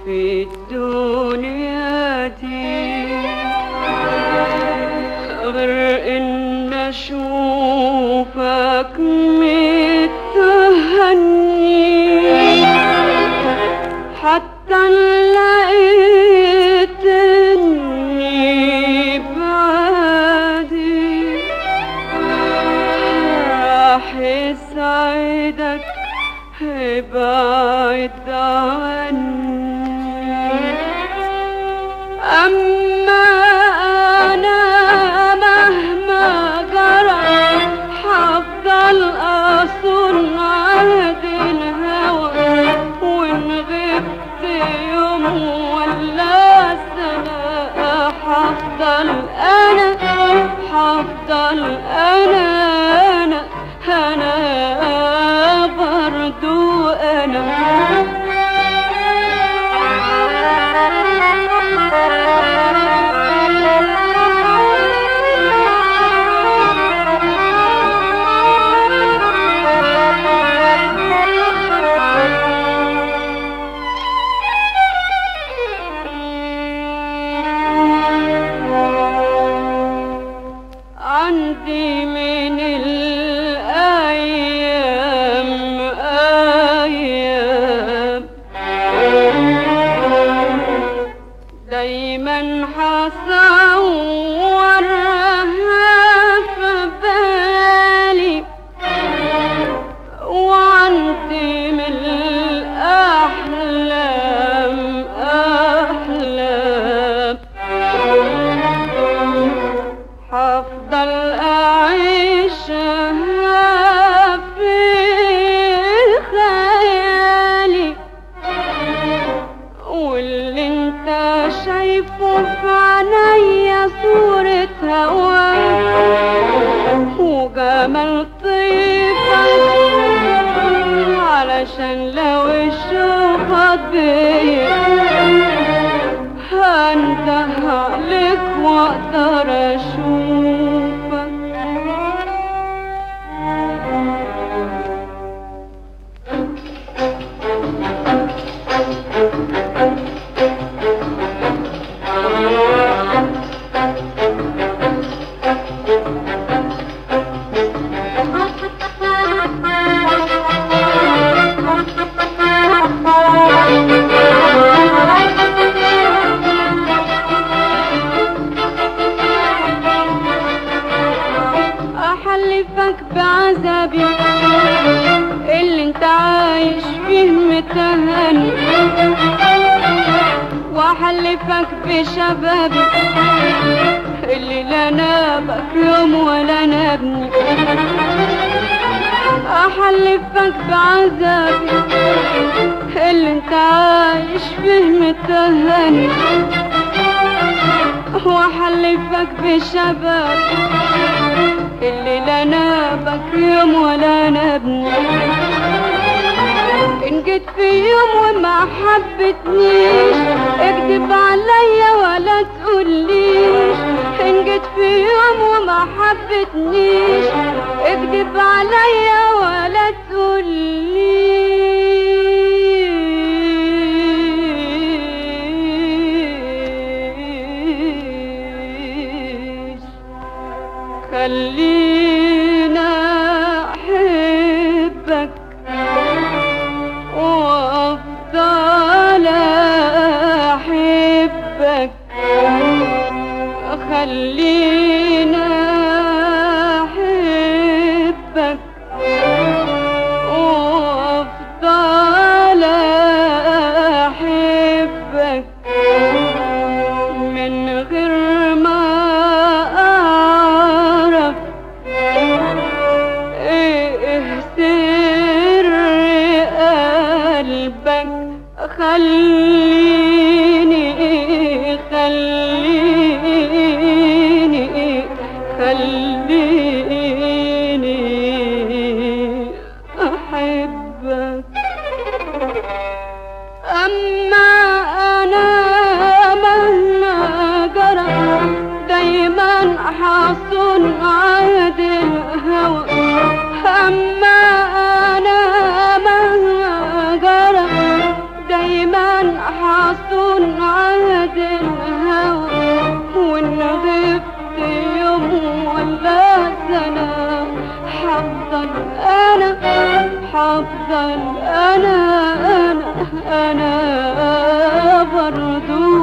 في الدنيا دي غير إن أشوفك متهني، حتى لقيتني بعدي راح يسعدك ابعد عني. أما أنا مهما جرى حفضل أصون عهد الهوى، وإن غبت يوم ولا سنة حفضل أنا برضو أنا. عندي من الأيام أيام دايما حصورها في بالي، وعندي من الأحلام أحلام هفضل أعيشها في خيالي، واللي انت شايفه في عينيا صورة هواك وجمال طيفك، علشان لو الشوق بيا هنده عليك واقدر اشوفك. أحلفك بعذابي اللي انت عايش فيه متهني، وأحلفك بشبابي اللي لا نابك يوم ولا نابني. أحلفك بعذابي اللي انت عايش فيه متهني، وأحلفك بشبابي اللي لا نابك يوم ولا نابني. إن جيت في يوم وما حبتنيش اكدب عليا ولا تقوليش، إن جيت في يوم وما حبتنيش اكدب عليا ولا تقوليش. خلينا أحبك وأفضل أحبك، خلينا أحبك وأفضل أحبك من غير ما أعرف إيه سر قلبك. خليني أحبك. أما أنا مهما جرى دايما حصون عهد الهوى، أما أنا مهما جرى دايما حصون حصون عهد الهوى، وإن غبت يوم ولا سنة حفضل أنا، حفضل أنا برضو